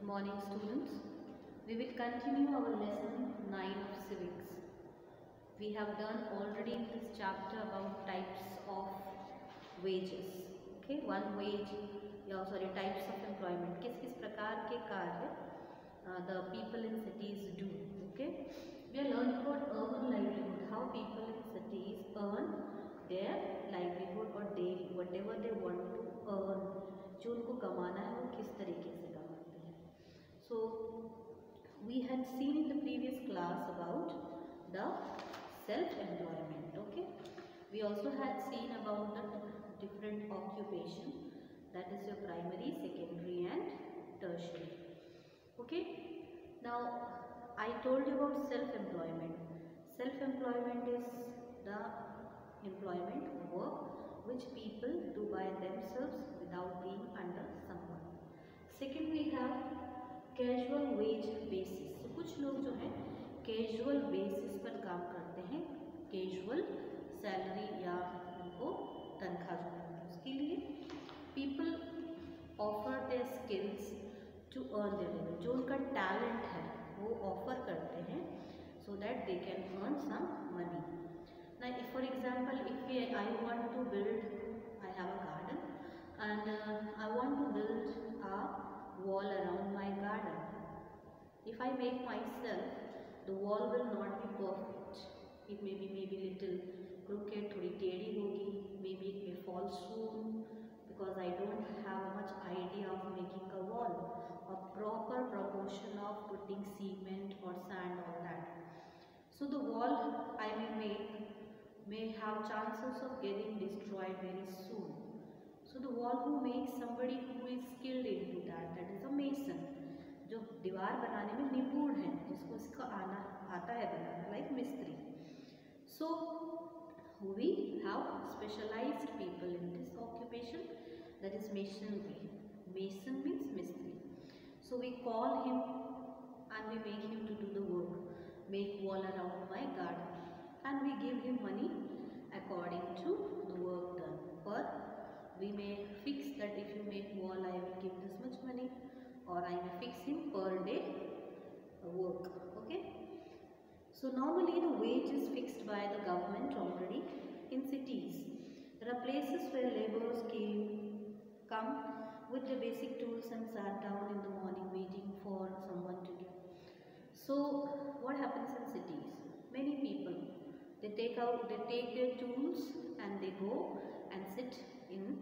morning, students. We will continue our lesson 9 of civics. We have done already in this chapter about types of wages. Okay, one wage, types of employment. किस प्रकार के कार्य the people in cities do. Okay, we are learning about urban livelihood, how people in cities earn their livelihood or daily whatever they want to earn. जो उनको कमाना है वो किस तरीके से कमाते हैं. So we had seen in the previous class about the self-employment. Okay, we also had seen about the different occupation, that is your primary, secondary and tertiary. Okay, now I told you about self-employment. Self-employment is the employment work which people do by themselves without being under someone. Second, we have casual wage basis. So कुछ लोग जो हैं casual basis पर काम करते हैं, casual salary या उनको तनख्वाह जो है उसके लिए people offer their skills to earn their living. जो उनका talent है वो offer करते हैं so that they can earn some money. Now, if for example, if I want to build, I have a garden and I want to build a wall around my garden. If I make myself, the wall will not be perfect. It may be little crooked, थोड़ी टेढ़ी होगी, maybe it may fall soon because I don't have much idea of making a wall, a proper proportion of putting cement or sand, all that. So the wall I may have chances of getting destroyed very soon. So the wall who makes somebody who is skilled into that is a mason, जो दीवार बनाने में निपुण है, जिसको इसका आता है बनाना, like मिस्त्री. So we have specialized people in this occupation, that is masonry. Mason means mistri. So we call him and we make him to do the work, make wall around my garden, and we give him money according to the work done. Or we may fix that if you make wall I will give this much money, or I may fix him per day work. Okay, so normally the wage is fixed by the government already. In cities there are places where laborers come with the basic tools and sat down in the morning waiting for someone to do. So what happens in cities? Many people, they take their tools and they go and sit in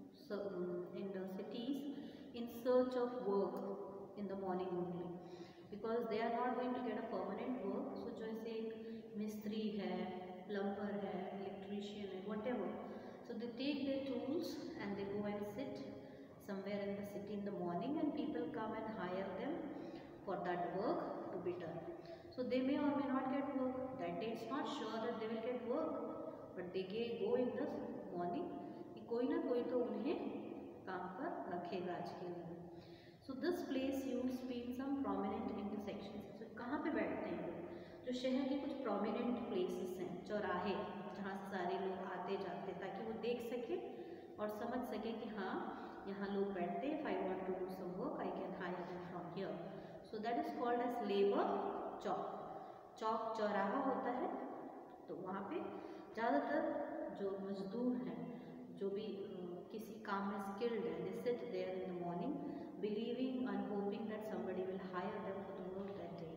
the cities in search of work in the morning only, because they are not going to get a permanent work. So जैसे मिस्त्री है, plumber है, electrician है, whatever. So they take their tools and they go and sit somewhere in the city in the morning, and people come and hire them for that work to be done. So they may or may not get work. That day it's not sure that they will get work, but they go in the morning कि कोई ना कोई तो उन्हें काम पर रखेगा आज के लिए. So this place used to be in some prominent intersections. So कहाँ पे बैठते हैं लोग? जो शहर के कुछ prominent places हैं, चौराहे जहाँ से सारे लोग आते जाते, ताकि वो देख सके और समझ सके कि हाँ यहाँ लोग बैठते हैं. If I want to do some work, I can hire them from here. So that is called as labor चौक. चौक चौराहा होता है, तो वहाँ पे ज़्यादातर जो मजदूर हैं, जो भी किसी काम में skilled है, they sit there in the morning, believing and hoping that somebody will hire them for the work that day.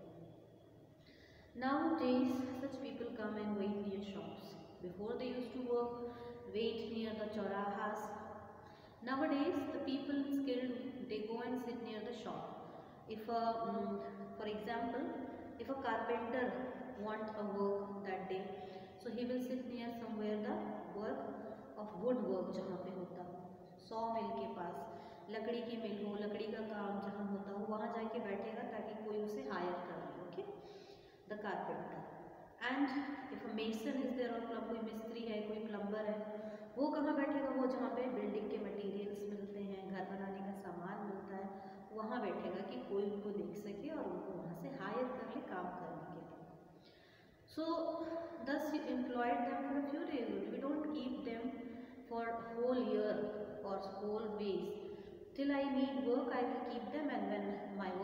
Nowadays, such people come and wait near shops. Before they used to wait near the chaurahas. Nowadays, the people skilled, they go and sit near the shop. If for example, if a carpenter want a work that day, so he will sit near somewhere the work of wood work जहाँ पे होता हो, saw मिल के पास, लकड़ी की मिल हो, लकड़ी का काम जहाँ होता हो, वहाँ जाके बैठेगा ताकि कोई उसे हायर कर ले. Okay, the carpenter. And if a mason is there, और कोई मिस्त्री है, कोई प्लम्बर है, वो कहाँ बैठेगा? वो जहाँ पे बिल्डिंग के मटेरियल्स मिलते हैं, घर बनाने का सामान मिलता है, वहाँ बैठेगा कि कोई उनको देख सके और उनको वहाँ से हायर कर ले काम करने के लिए. So thus you employed them for a few days. We don't keep them for whole year or whole days. Till I need work, I will keep them, and when my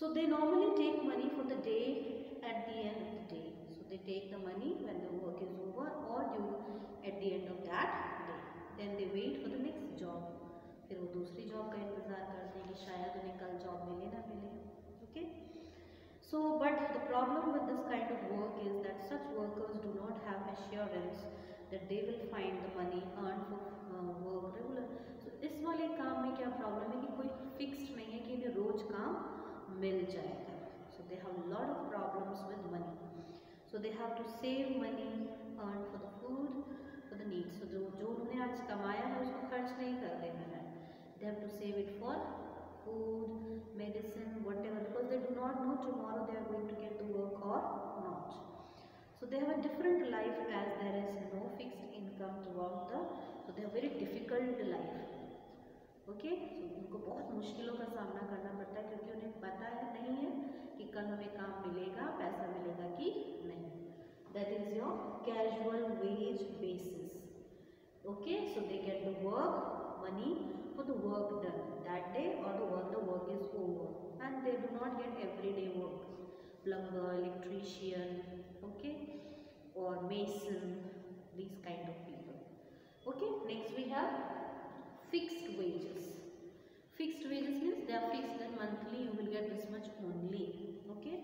So they normally take money for the day at the end of the day. So they take the money when the work is over or due at the end of that day. Then they wait for the next job. फिर वो दूसरी job का इंतज़ार करते हैं कि शायद उन्हें कल जॉब मिले ना मिले. Okay. So, but the problem with this kind of work is that such workers do not have assurance that they will find the money earned for work regular. So, इस वाले काम में क्या प्रॉब्लम है कि कोई फिक्स्ड नहीं है कि इन्हें रोज काम मिल जाएगा. So, they have a lot of problems with money. So, they have to save money earned for the food, for the needs. So, जो उन्होंने आज कमाया है उसको खर्च नहीं कर देना है. They have to save it for food, medicine, whatever, because they do not know tomorrow they are going to get the work or not. So they have a different life as there is no fixed income throughout the, so they have very difficult life. Okay, so उनको बहुत मुश्किलों का सामना करना पड़ता है क्योंकि उन्हें पता है नहीं है कि कल हमें काम मिलेगा, पैसा मिलेगा कि नहीं. That is your casual wage basis. Okay, so they get the work money for the work done that day or the work is over, and they do not get everyday work. Plumber, electrician, okay, or mason, these kind of people. Okay, next we have fixed wages. Fixed wages means they are fixed that monthly you will get this much only. Okay,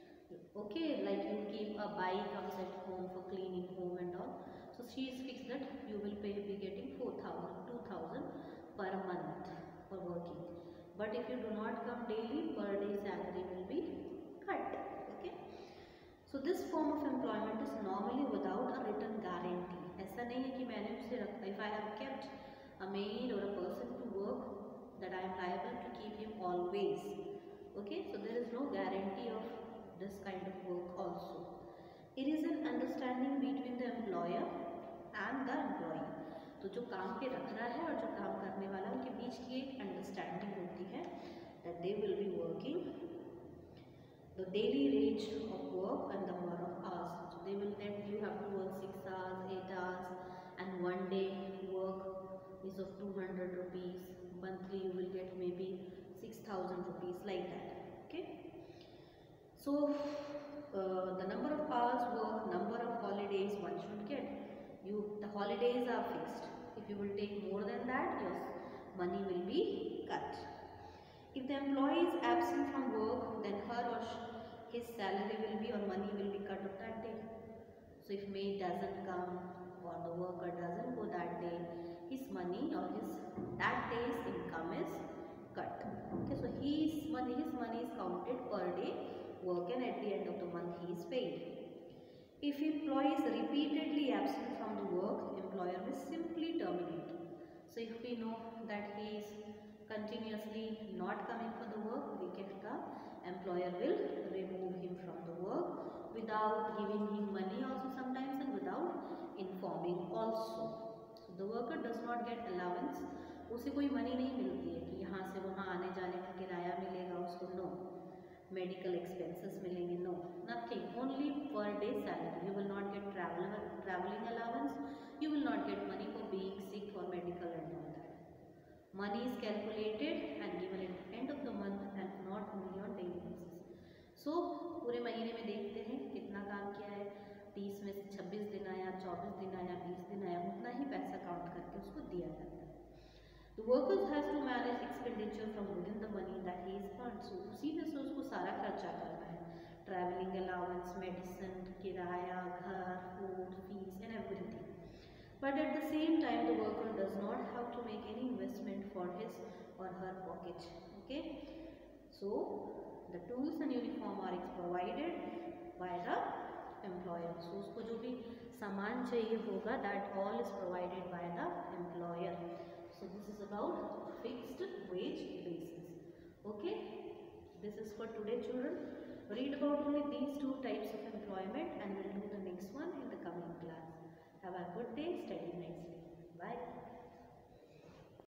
okay, like you keep a bike comes at home for cleaning home and all. So she is fixed that you will be getting 4,000, 2,000 per month for working. But if you do not come daily, per day salary will be cut. Okay. So this form of employment is normally without a written guarantee. ऐसा नहीं है कि मैंने उसे रखा. If I have kept a maid or a person to work, that I am liable to keep him always. Okay. So there is no guarantee of this kind of work also. It is an understanding between the employer and the employee. तो जो काम पे रख रहा है और जो काम करने वाला उनके बीच की एक अंडरस्टैंडिंग होती है that they will be working the daily range of work and the number of hours. So they will let you have to work 6 hours, 8 hours, and one day work is of 200 rupees. Monthly you will get maybe 6,000 rupees like that. Okay. So the number of hours work, number of holidays one should get. The holidays are fixed. If you will take more than that, your money will be cut. If the employee is absent from work, then her or his salary will be or money will be cut of that day. So if maid doesn't come or the worker doesn't go that day, his money or that day's income is cut. Okay, so his money is counted per day work, and at the end of the month he is paid. If employee is repeatedly absent from the work, employer will simply terminate. So if we know that he is continuously not coming for the work, the employer will remove him from the work without giving him money also sometimes and without informing also. So the worker does not get allowance. उसे कोई money नहीं मिलती है कि यहाँ से वहाँ आने जाने का किराया मिलेगा उसको. नो. Medical expenses मिलेंगे. No, nothing. Only per day salary. You will not get traveling allowance. You will not get money for being sick or medical and all that. Money is calculated and given at the end of the month and not only on daily basis. So पूरे महीने में देखते हैं कितना काम किया है. 30 में से 26 दिन आया, 24 दिन आया, 20 दिन आया, उतना ही पैसा काउंट करके उसको दिया जाता है. The workers has to manage expenditure from within the money that he is earned. So उसी में से उसको सारा खर्चा करना है. Traveling allowance, medicine, किराया, घर, food, fees and everything. But at the same time, the worker does not have to make any investment for his or her pocket. Okay. So the tools and uniform are provided by the employer. So उसको जो भी सामान चाहिए होगा, that all is provided by the employer. So this is about fixed wage basis. Okay, this is for today, children. Read about only these two types of employment and we'll do the next one in the coming class. Have a good day, study nicely. Bye.